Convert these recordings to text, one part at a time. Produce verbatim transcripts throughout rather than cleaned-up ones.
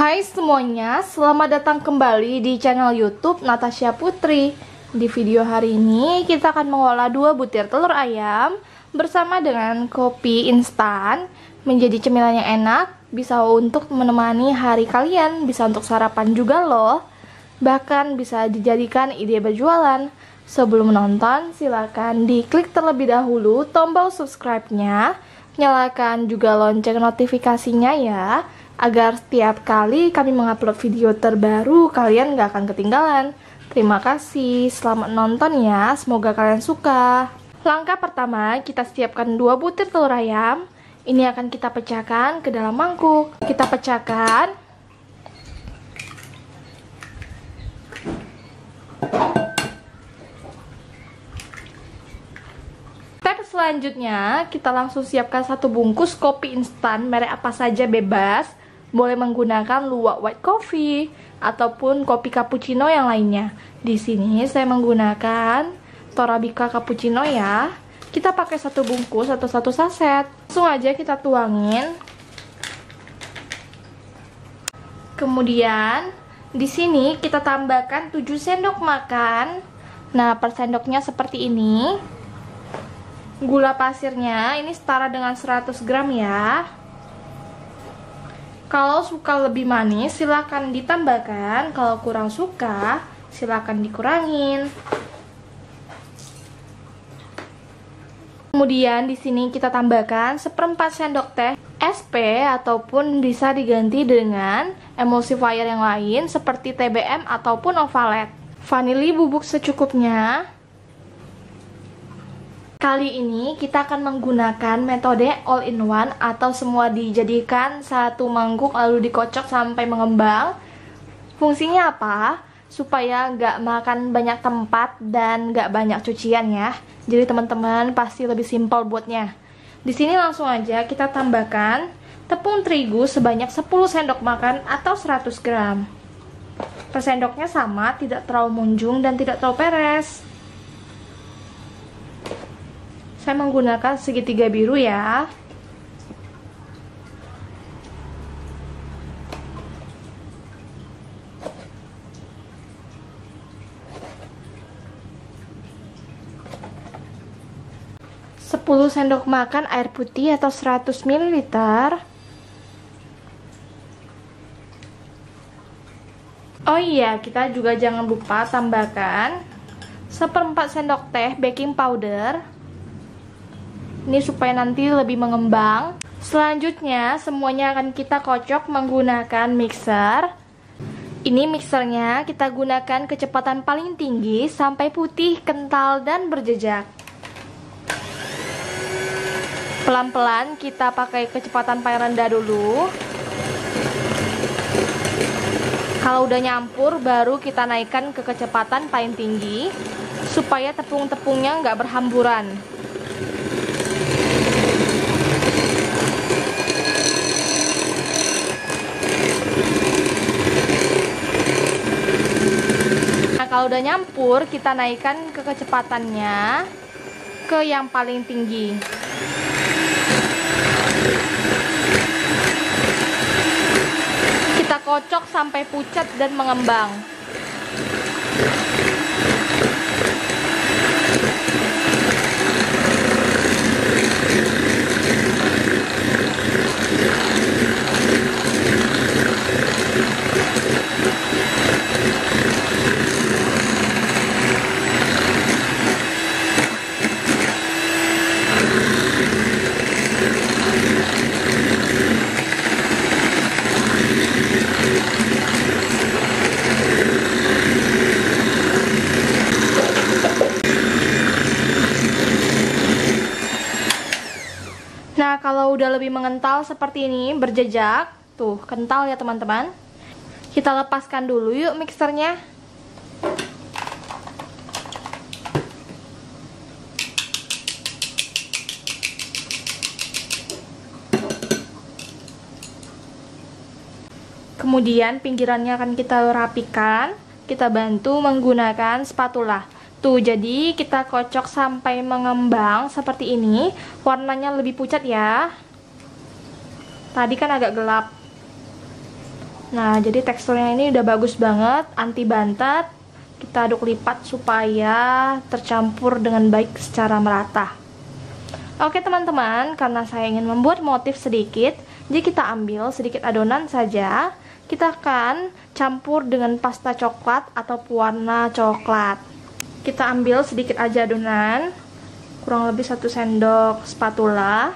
Hai semuanya, selamat datang kembali di channel YouTube Natasha Putri. Di video hari ini kita akan mengolah dua butir telur ayam bersama dengan kopi instan. Menjadi cemilan yang enak, bisa untuk menemani hari kalian, bisa untuk sarapan juga loh. Bahkan bisa dijadikan ide berjualan. Sebelum menonton, silakan diklik terlebih dahulu tombol subscribe-nya, nyalakan juga lonceng notifikasinya ya, agar setiap kali kami mengupload video terbaru, kalian gak akan ketinggalan. Terima kasih, selamat nonton ya, semoga kalian suka. Langkah pertama, kita siapkan dua butir telur ayam. Ini akan kita pecahkan ke dalam mangkuk. Kita pecahkan. Step selanjutnya, kita langsung siapkan satu bungkus kopi instan, merek apa saja bebas. Boleh menggunakan luwak white coffee ataupun kopi cappuccino yang lainnya. Di sini saya menggunakan Torabika cappuccino ya. Kita pakai satu bungkus atau satu saset. Langsung aja kita tuangin. Kemudian di sini kita tambahkan tujuh sendok makan. Nah, per sendoknya seperti ini. Gula pasirnya ini setara dengan seratus gram ya. Kalau suka lebih manis, silahkan ditambahkan. Kalau kurang suka, silahkan dikurangin. Kemudian di sini kita tambahkan seperempat sendok teh S P ataupun bisa diganti dengan emulsifier yang lain seperti T B M ataupun Ovalet. Vanili bubuk secukupnya. Kali ini kita akan menggunakan metode all in one atau semua dijadikan satu mangkuk lalu dikocok sampai mengembang. Fungsinya apa? Supaya nggak makan banyak tempat dan nggak banyak cucian ya. Jadi teman-teman pasti lebih simpel buatnya. Di sini langsung aja kita tambahkan tepung terigu sebanyak sepuluh sendok makan atau seratus gram. Per sendoknya sama, tidak terlalu munjung dan tidak terlalu peres. Saya menggunakan segitiga biru ya. sepuluh sendok makan air putih atau seratus mililiter. Oh iya, kita juga jangan lupa tambahkan seperempat sendok teh baking powder. Ini supaya nanti lebih mengembang. Selanjutnya semuanya akan kita kocok menggunakan mixer. Ini mixernya kita gunakan kecepatan paling tinggi sampai putih, kental, dan berjejak. Pelan-pelan kita pakai kecepatan paling rendah dulu. Kalau udah nyampur baru kita naikkan ke kecepatan paling tinggi supaya tepung-tepungnya nggak berhamburan. Kalau udah nyampur, kita naikkan ke kecepatannya ke yang paling tinggi. Kita kocok sampai pucat dan mengembang. Nah, kalau udah lebih mengental seperti ini, berjejak, tuh, kental ya teman-teman. Kita lepaskan dulu yuk mixernya. Kemudian pinggirannya akan kita rapikan. Kita bantu menggunakan spatula. Tuh, jadi kita kocok sampai mengembang seperti ini. Warnanya lebih pucat ya. Tadi kan agak gelap. Nah, jadi teksturnya ini udah bagus banget, anti bantat. Kita aduk lipat supaya tercampur dengan baik secara merata. Oke teman-teman, karena saya ingin membuat motif sedikit, jadi kita ambil sedikit adonan saja. Kita akan campur dengan pasta coklat atau pewarna coklat. Kita ambil sedikit aja adonan, kurang lebih satu sendok spatula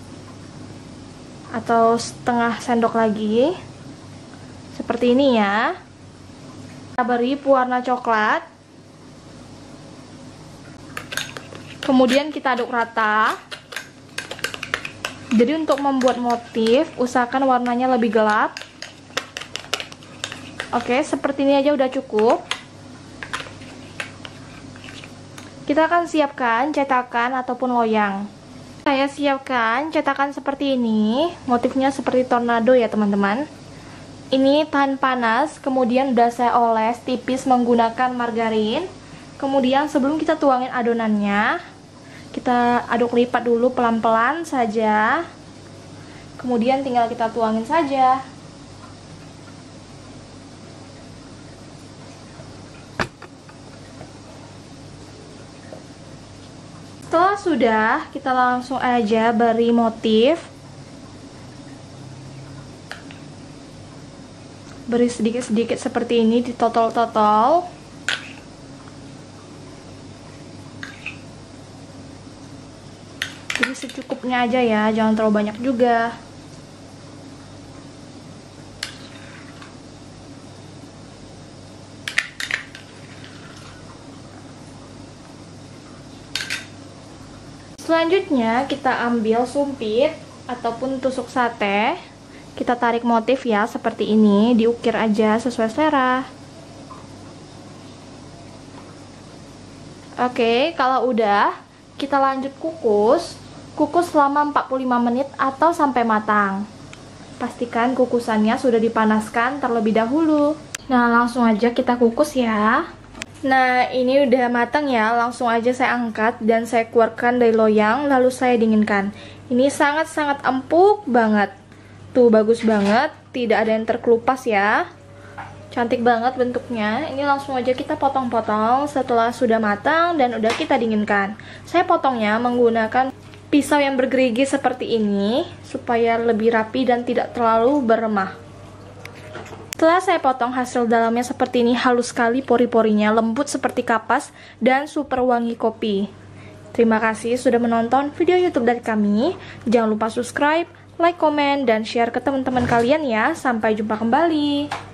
atau setengah sendok lagi, seperti ini ya. Kita beri pewarna coklat, kemudian kita aduk rata. Jadi untuk membuat motif, usahakan warnanya lebih gelap. Oke, seperti ini aja udah cukup. Kita akan siapkan cetakan ataupun loyang. Saya siapkan cetakan seperti ini, motifnya seperti tornado ya teman-teman. Ini tahan panas, kemudian udah saya oles tipis menggunakan margarin. Kemudian sebelum kita tuangin adonannya, kita aduk lipat dulu pelan-pelan saja. Kemudian tinggal kita tuangin saja. Setelah sudah, kita langsung aja beri motif. Beri sedikit-sedikit seperti ini, ditotol-totol. Jadi secukupnya aja ya, jangan terlalu banyak juga. Selanjutnya kita ambil sumpit ataupun tusuk sate. Kita tarik motif ya seperti ini, diukir aja sesuai selera. Oke, kalau udah, kita lanjut kukus. Kukus selama empat puluh lima menit atau sampai matang. Pastikan kukusannya sudah dipanaskan terlebih dahulu. Nah, langsung aja kita kukus ya. Nah, ini udah matang ya, langsung aja saya angkat dan saya keluarkan dari loyang, lalu saya dinginkan. Ini sangat-sangat empuk banget. Tuh, bagus banget, tidak ada yang terkelupas ya. Cantik banget bentuknya. Ini langsung aja kita potong-potong setelah sudah matang dan udah kita dinginkan. Saya potongnya menggunakan pisau yang bergerigi seperti ini, supaya lebih rapi dan tidak terlalu beremah. Setelah saya potong, hasil dalamnya seperti ini, halus sekali pori-porinya, lembut seperti kapas, dan super wangi kopi. Terima kasih sudah menonton video YouTube dari kami. Jangan lupa subscribe, like, komen, dan share ke teman-teman kalian ya. Sampai jumpa kembali.